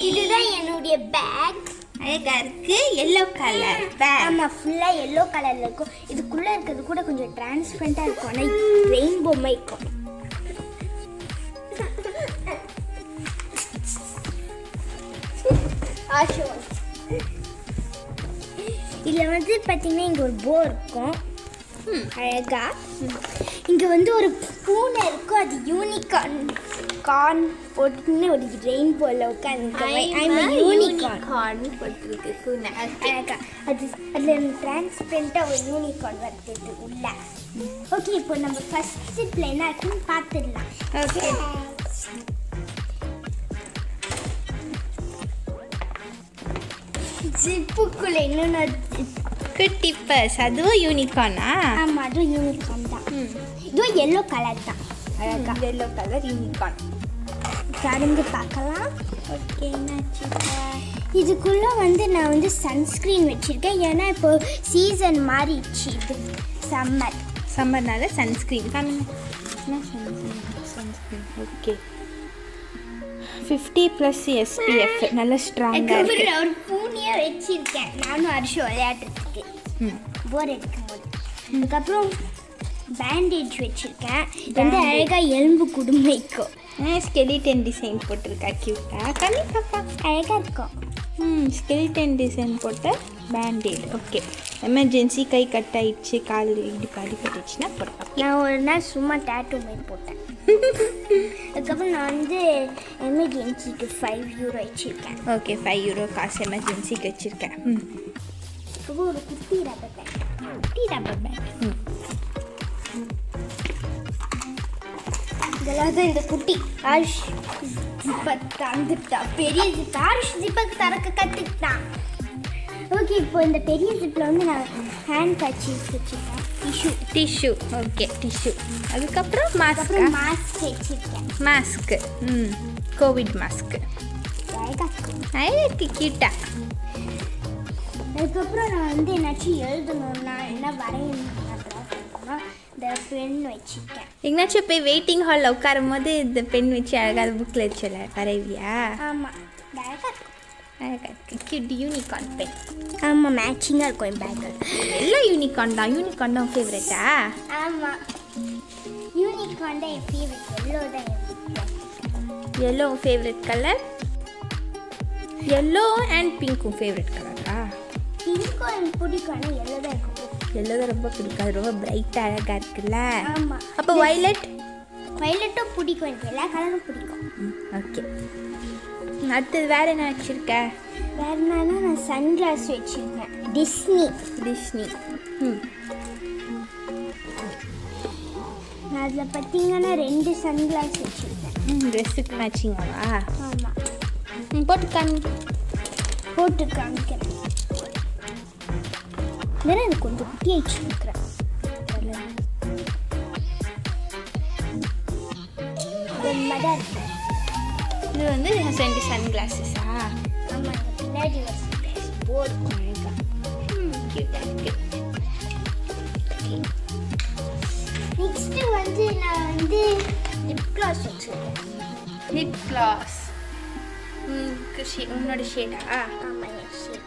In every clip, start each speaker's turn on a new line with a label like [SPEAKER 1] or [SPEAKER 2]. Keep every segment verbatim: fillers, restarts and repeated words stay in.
[SPEAKER 1] இதுதான் என்னுடைய பேக்.
[SPEAKER 2] அழகா இருக்கு. Yellow colour bag.
[SPEAKER 1] ஆமா, ஃபுல்லா எல்லோ கலர்ல இருக்கும். இதுக்குள்ள இருக்கிறது கூட கொஞ்சம் டிரான்ஸ்பரண்டா இருக்கும். ஆனா ரெயின்போ மாதிரி இருக்கும். ஆஷோ இதுல வந்து பாத்தீங்கன்னா இங்க ஒரு போ இருக்கும். அழகா இங்க வந்து ஒரு பூனை இருக்கும். அது யூனிகார்ன் கார்ன் போட்டுன்னு ஒரு ரெயின்போல உட்காந்து யூனிகார்ன்
[SPEAKER 2] போட்டுருக்கு பூனை.
[SPEAKER 1] அழகா அது அதுல டிரான்ஸ்பரண்டா ஒரு யூனிகார்ன் வருது உள்ள. ஓகே, இப்போ நம்ம ஃபர்ஸ்ட் ஜிப்ல என்ன இருக்குன்னு பார்த்துடலாம்.
[SPEAKER 2] ஓகே,
[SPEAKER 1] ஜிப்புக்குள்ள என்னென்ன
[SPEAKER 2] குட்டி பர்ஸ். அதுவும் யூனிகார்னா?
[SPEAKER 1] ஆமா, அதுவும் யூனிகார்ன் தான். இதுவும் எல்லோ கலர் தான்.
[SPEAKER 2] அழகா எல்லோ கலர் யூனிகார்ன்.
[SPEAKER 1] திறந்து பார்க்கலாம்.
[SPEAKER 2] ஓகே,
[SPEAKER 1] இதுக்குள்ள வந்து நான் வந்து சன்ஸ்கிரீன் வச்சிருக்கேன். ஏன்னா இப்போ சீசன் மாறிடுச்சு. இது சம்மர்
[SPEAKER 2] சம்மர்னால சன்ஸ்கிரீன் காணுங்க. என்ன sunscreen? Okay, fifty plus SPF. நல்ல ஸ்ட்ராங்காக இருக்கு.
[SPEAKER 1] ஒரு பூனியாக வச்சிருக்கேன் நானும் அரிசி விளையாடுறதுக்கு போர் எடுக்கும் போது. அதுக்கப்புறம் பேண்டேஜ் வச்சிருக்கேன். இது வந்து அழகாக எலும்பு குடுமைக்கும்.
[SPEAKER 2] ஸ்கெலிட்டன் டிசைன் போட்டிருக்கா. க்யூட்டாக கண்ணி பாப்பா
[SPEAKER 1] அழகாக இருக்கும்.
[SPEAKER 2] ம் ஸ்கெலிட்டன் டிசைன் போட்ட பேண்டேட். ஓகே, எமர்ஜென்சி கை கட் ஆயிடுச்சு, கால் இடுப்பு அடிபட்டுச்சுன்னா போடுறேன்.
[SPEAKER 1] நான் ஒரு நாள் சும்மா டேட்டூ மாதிரி போட்டேன். அதுக்கப்புறம் நான் வந்து எமர்ஜென்சிக்கு ஃபைவ் யூரோ வச்சுருக்கேன்.
[SPEAKER 2] ஓகே, ஃபைவ் யூரோ காசு எமர்ஜென்சிக்கு வச்சுருக்கேன். ம்
[SPEAKER 1] இப்போ ஒரு குட்டி ரப்பர் பேண்ட். குட்டி ரப்பர் பேண்ட்.
[SPEAKER 2] ம்
[SPEAKER 1] இதெல்லாம் தான் இந்த குட்டி ஆஷ் ஜிப்பை தந்துட்டா. பெரிய ஜிப் ஆஷ் ஜிப்பை திறக்க கற்றுக்கிட்டான். ஓகே, இப்போ இந்த பெரிய ஜிப்பில் வந்து நான் ஹேண்ட் கர்ச்சீஃப் வச்சுருக்கேன். Tissue
[SPEAKER 2] tissue okay, tissue. அதுக்கப்புறம் மாஸ்க்.
[SPEAKER 1] அப்புறம் மாஸ்க் வச்சுருக்கேன்.
[SPEAKER 2] மாஸ்க்கு. ம் கோவிட் மாஸ்க்கு. அழகு கியூட்டா.
[SPEAKER 1] அதுக்கப்புறம் நான் வந்து என்னாச்சும் எழுதணும்னா என்ன வரையணும்னா இந்த பென் வச்சுருக்கேன்.
[SPEAKER 2] எங்கேனாச்சும் போய் வெயிட்டிங் ஹாலில் உட்காரும் போது இந்த பென் வச்சு அழகாக புக்கில் வச்சல வரைவியா?
[SPEAKER 1] ஆமாம், அழகாக இருக்கும்.
[SPEAKER 2] அழகாக இருக்கு. Cute unicorn pen.
[SPEAKER 1] ஆமாம், மேட்சிங்காக இருக்கும் என் பேக்கில்.
[SPEAKER 2] எல்லாம் யூனிகார்ன் தான். யூனிகார்ன் தான் ஃபேவரட்டா?
[SPEAKER 1] ஆமாம், யூனிகார்ன் தான் என் ஃபேவரட். எல்லோ தான் என்
[SPEAKER 2] yellow favourite colour. Yellow and பிங்க்கும் ஃபேவரட் கலரா?
[SPEAKER 1] பிங்க்கும் எனக்கு பிடிக்கும். ஆனால் எல்லோ தான் இருக்கும்.
[SPEAKER 2] எல்லோ தான் ரொம்ப பிடிக்கும். அது ரொம்ப பிரைட்டாக அழகாக இருக்குல்ல?
[SPEAKER 1] ஆமாம்.
[SPEAKER 2] அப்போ வைலட்?
[SPEAKER 1] வைலட்டும் பிடிக்கும். எனக்கு எல்லா கலரும் பிடிக்கும்.
[SPEAKER 2] ஓகே, அடுத்தது வேறு என்ன வச்சுருக்க?
[SPEAKER 1] வேறு என்னன்னா நான் சன்கிளாஸ் வச்சுருக்கேன். Disney
[SPEAKER 2] Disney. ம்
[SPEAKER 1] நான் அதில் பார்த்தீங்கன்னா ரெண்டு சன்கிளாஸ் வச்சுருக்கேன்.
[SPEAKER 2] ம் ட்ரெஸ்ஸுக்கு மேட்சிங்காவா?
[SPEAKER 1] ஆமாம்.
[SPEAKER 2] ம் போட்டு காமி.
[SPEAKER 1] போட்டு காமிக்கிறேன். வேற எனக்கு கொஞ்சம் குட்டியை வச்சுருக்கிறேன்.
[SPEAKER 2] இது வந்து ரெண்டு சன் கிளாஸஸா?
[SPEAKER 1] ஆமாம், பின்னாடி போர்டு அழகா.
[SPEAKER 2] ம் கியூட்டாக இருக்கு.
[SPEAKER 1] நெக்ஸ்ட்டு வந்து நான் வந்து லிப் கிளாஸ் வச்சுருக்கேன்.
[SPEAKER 2] Lip gloss. ம் ஷே உன்னோட ஷேடா?
[SPEAKER 1] ஆமாம், என் ஷேட்.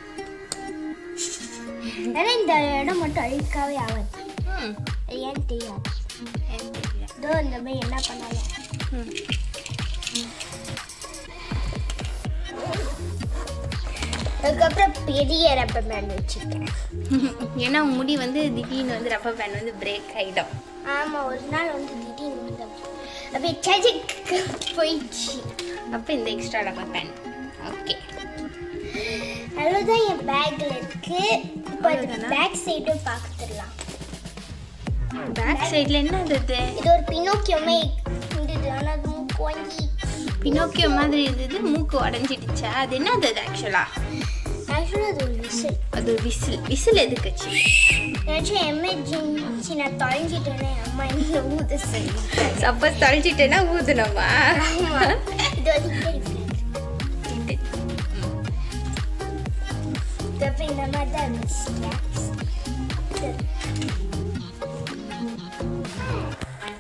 [SPEAKER 1] ஏன்னா இந்த இடம் மட்டும் அழுக்காவே ஆகாது.
[SPEAKER 2] ம்
[SPEAKER 1] ஏன்னு தெரியாது.
[SPEAKER 2] ஏன் தெரியல.
[SPEAKER 1] இதோ இந்த மாதிரி என்ன பண்ணாலும்.
[SPEAKER 2] ம்
[SPEAKER 1] அதுக்கப்புறம் பெரிய ரப்பர் பேண்ட் வச்சுருக்கேன்.
[SPEAKER 2] ஏன்னா முடி வந்து திடீர்னு வந்து ரப்பர் பேண்ட் வந்து பிரேக் ஆகிடும்.
[SPEAKER 1] ஆமாம், ஒரு நாள் வந்து திடீர்னு வந்து அப்படியே சஜிக்கு போயிடுச்சு.
[SPEAKER 2] அப்போ இந்த எக்ஸ்ட்ரா ரப்பர் பேண்ட். ஓகே,
[SPEAKER 1] அவ்வளோதான் என் பேக்கில் இருக்குது. இப்போ பேக் சைடும் பார்த்துடலாம்.
[SPEAKER 2] பேக் சைடில் என்ன இருந்தது?
[SPEAKER 1] இது ஒரு பினோக்கியோமே இருந்தது. ஆனால் அது மூக்கு வாங்கி
[SPEAKER 2] பினோக்கியோ மாதிரி இருந்தது. மூக்கு உடஞ்சிடுச்சா? அது என்ன அது ஆக்சுவலா?
[SPEAKER 1] ஆக்சுவலாக அது ஒரு விசில்.
[SPEAKER 2] அது ஒரு விசில். விசில் எதுக்கு வச்சு?
[SPEAKER 1] ஏதாச்சும் எமர்ஜென்சி நான் தொலைஞ்சிட்டேனே அம்மா என்ன ஊத சொல்லி.
[SPEAKER 2] சப்போஸ் தொலைச்சிட்டேன்னா ஊதுனோமா?
[SPEAKER 1] இது வந்து அப்புறம் இந்த மாதிரி தான் இருந்துச்சு.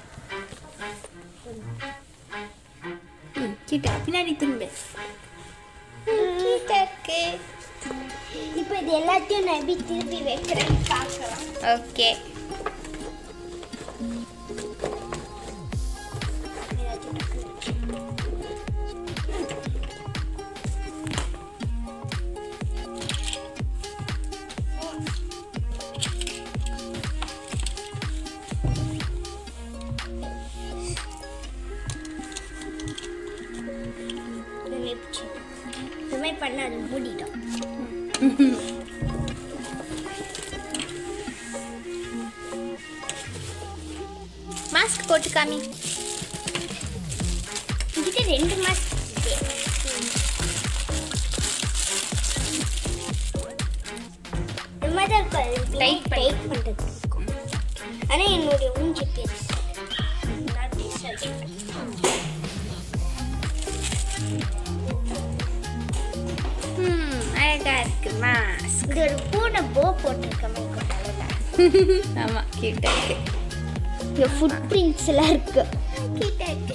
[SPEAKER 2] கிட்ட பின்னாடி திரும்ப. இருக்கு.
[SPEAKER 1] இப்போ இது எல்லாத்தையும் நான் எப்படி திருப்பி வைக்கிறேன்னு பார்க்கலாம்.
[SPEAKER 2] ஓகே.
[SPEAKER 1] இந்த மாதிரி பண்ண அது மூடிடும்.
[SPEAKER 2] மாஸ்க் போட்டு காமி.
[SPEAKER 1] இதுக்கு ரெண்டு மாஸ்க் இந்த மாதிரி தான் இருக்கும்.
[SPEAKER 2] டைட்
[SPEAKER 1] டைட் பண்ணுறது இருக்கும். ஆனால் என்னுடைய ஊஞ்சி பெருசு.
[SPEAKER 2] அழகா இருக்கு மாஸ்க்.
[SPEAKER 1] இது ஒரு பூனை போ போட்டிருக்க மாதிரி அழகா.
[SPEAKER 2] ஆமாம் கியூட்டாக இருக்கு.
[SPEAKER 1] இங்கே ஃபுட் பிரிண்ட்ஸ் எல்லாம் இருக்கு. கிட்ட இருக்கு.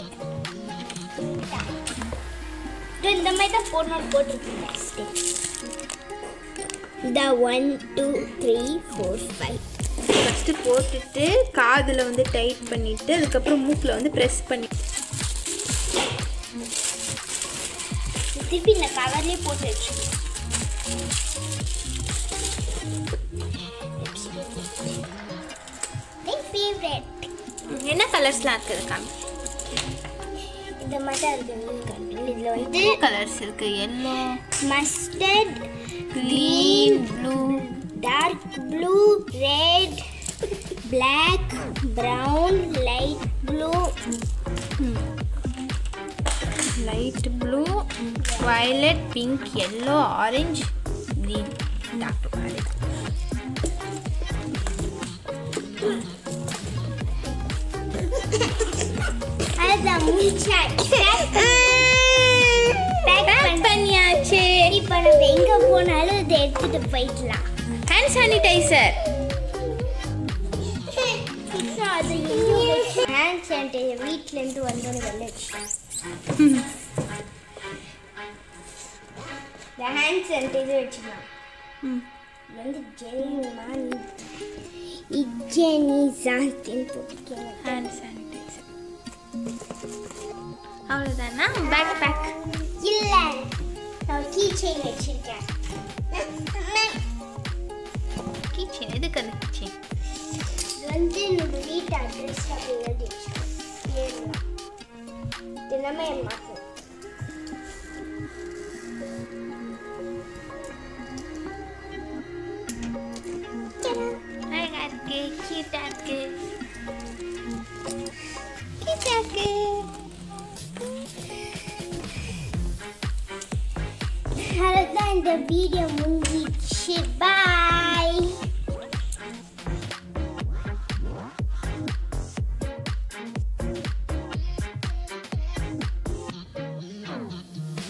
[SPEAKER 1] இது இந்த மாதிரி தான் போடணும் போட்டிருக்கேன். இந்த one two three four five
[SPEAKER 2] first போட்டுட்டு காதில் வந்து டைட் பண்ணிவிட்டு அதுக்கப்புறம் மூக்கில் வந்து ப்ரெஸ் பண்ணி
[SPEAKER 1] திருப்பி இந்த கவர்லேயே போட்டு வச்சுக்கணும். ஃபேவரட்
[SPEAKER 2] என்ன கலர்ஸ்லாம் இருக்குது காமி?
[SPEAKER 1] இந்த மாதிரி தான் இருக்குது. இதில் வந்து
[SPEAKER 2] கலர்ஸ் இருக்குது. Yellow,
[SPEAKER 1] mustard,
[SPEAKER 2] green, blue,
[SPEAKER 1] dark blue, red, black, brown, light blue,
[SPEAKER 2] light blue, violet, pink, yellow, orange, green, dark violet.
[SPEAKER 1] அதுதான் முடிச்சாச்சு.
[SPEAKER 2] பேக் பண்ணியாச்சு.
[SPEAKER 1] இப்போ நம்ம எங்கே போனாலும் இதை எடுத்துகிட்டு போயிடலாம்.
[SPEAKER 2] Hand sanitiser.
[SPEAKER 1] அது ஹேண்ட் சானிடைசர் வீட்டிலேருந்து வந்தோன்னு வெளில வச்சுட்டேன். இந்த ஹேண்ட் சானிடைசர் வச்சுக்கலாம். இது வந்து ஜெனிமான் இஜெனி சாந்தின்னு போட்டுக்கேன்.
[SPEAKER 2] ஹேண்ட் சானிடைசர் அவ்வளோதானா? பேக் பேக்
[SPEAKER 1] இல்லை, நான் கீ செயின் வச்சுருக்கேன்.
[SPEAKER 2] கீ செயின் எதுக்கு அந்த கீ செயின்?
[SPEAKER 1] இது வந்து என்னோட வீட்டு அட்ரஸ் அப்படி எழுதி வச்சுருக்கேன். தினமே மாற்றேன்.
[SPEAKER 2] அழகா இருக்கு, கியூட்டா இருக்கு, கியூட்டா இருக்கு.
[SPEAKER 1] அவ்வளோதான், இந்த வீடியோ முடிஞ்சிச்சு. பாய்.